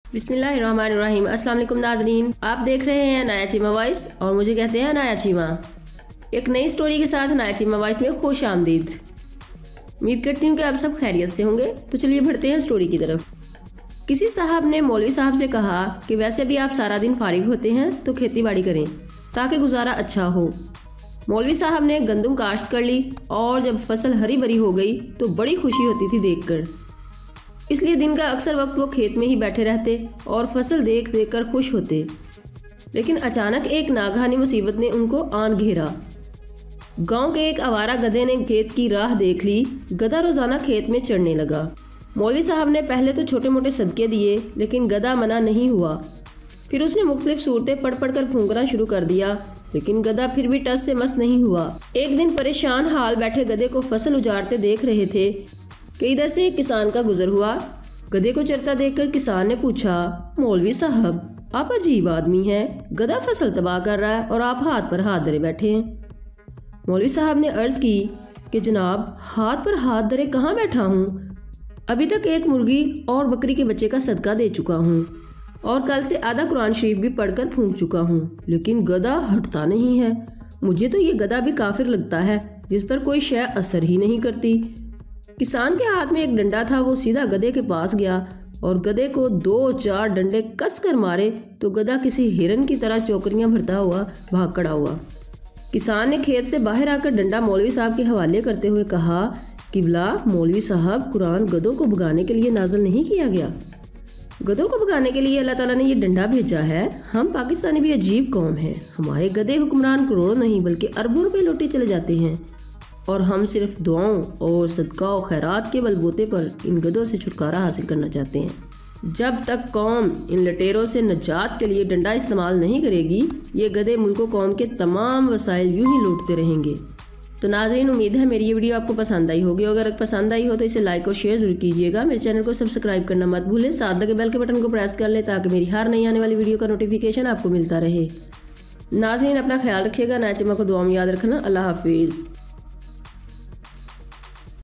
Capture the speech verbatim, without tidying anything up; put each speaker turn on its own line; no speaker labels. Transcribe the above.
बिस्मिल्लाहिर्रहमानिर्रहीम। अस्सलाम वालेकुम नाज़रीन, आप देख रहे हैं अनाया चीमा वॉइस और मुझे कहते हैं अनाया चीमा। एक नई स्टोरी के साथ अनाया चीमा वॉइस में खुश आमदीद। उम्मीद करती हूँ कि आप सब खैरियत से होंगे। तो चलिए बढ़ते हैं स्टोरी की तरफ। किसी साहब ने मौलवी साहब से कहा कि वैसे भी आप सारा दिन फारिग होते हैं तो खेती बाड़ी करें ताकि गुजारा अच्छा हो। मौलवी साहब ने गंदम काश्त कर ली और जब फसल हरी भरी हो गई तो बड़ी खुशी होती थी देखकर। इसलिए दिन का अक्सर वक्त वो खेत में ही बैठे रहते और फसल देख देख कर खुश होते। लेकिन अचानक एक नागहानी मुसीबत ने उनको आन घेरा। गांव के एक आवारा गधे ने खेत की राह देख ली। गधा रोजाना खेत में चढ़ने लगा। मौलवी साहब ने पहले तो छोटे मोटे सदके दिए, लेकिन गधा मना नहीं हुआ। फिर उसने मुख्तलिफ सूरतें पढ़ पढ़ कर फूंकना शुरू कर दिया, लेकिन गधा फिर भी टस से मस नहीं हुआ। एक दिन परेशान हाल बैठे गधे को फसल उजाड़ते देख रहे थे कि इधर से एक किसान का गुजर हुआ। गधे को चरता देखकर किसान ने पूछा, मौलवी साहब आप अजीब आदमी हैं, गधा फसल तबाह कर रहा है और आप हाथ पर हाथ धरे बैठे हैं। मौलवी साहब ने अर्ज की कि जनाब, हाथ पर हाथ धरे कहाँ बैठा हूँ, अभी तक एक मुर्गी और बकरी के बच्चे का सदका दे चुका हूँ और कल से आधा कुरान शरीफ भी पढ़कर फूंक चुका हूँ, लेकिन गधा हटता नहीं है। मुझे तो ये गधा भी काफिर लगता है जिस पर कोई शय असर ही नहीं करती। किसान के हाथ में एक डंडा था। वो सीधा गधे के पास गया और गधे को दो चार डंडे कस कर मारे तो गधा किसी हिरन की तरह चौकरियां भरता हुआ भाग खड़ा हुआ। किसान ने खेत से बाहर आकर डंडा मौलवी साहब के हवाले करते हुए कहा, किबला मौलवी साहब, कुरान गधों को भगाने के लिए नाज़िल नहीं किया गया। गधों को भगाने के लिए अल्लाह ताला ने ये डंडा भेजा है। हम पाकिस्तानी भी अजीब कौम हैं। हमारे गधे हुक्मरान करोड़ों नहीं बल्कि अरबों रुपए लौटे चले जाते हैं और हम सिर्फ दुआओं और सदका और खैरात के बलबूते पर इन गधों से छुटकारा हासिल करना चाहते हैं। जब तक कौम इन लटेरों से नजात के लिए डंडा इस्तेमाल नहीं करेगी, ये गधे मुल्क कौम के तमाम वसाइल यूं ही लूटते रहेंगे। तो नाज़रीन, उम्मीद है मेरी ये वीडियो आपको पसंद आई होगी। अगर पसंद आई हो तो इसे लाइक और शेयर जरूर कीजिएगा। मेरे चैनल को सब्सक्राइब करना मत भूलें। साथ लगे बेल के बटन को प्रेस कर लें ताकि मेरी हर नई आने वाली वीडियो का नोटिफिकेशन आपको मिलता रहे। नाज़रीन, अपना ख्याल रखिएगा। नया चीमा को दुआ में याद रखना। अल्लाह हाफिज़।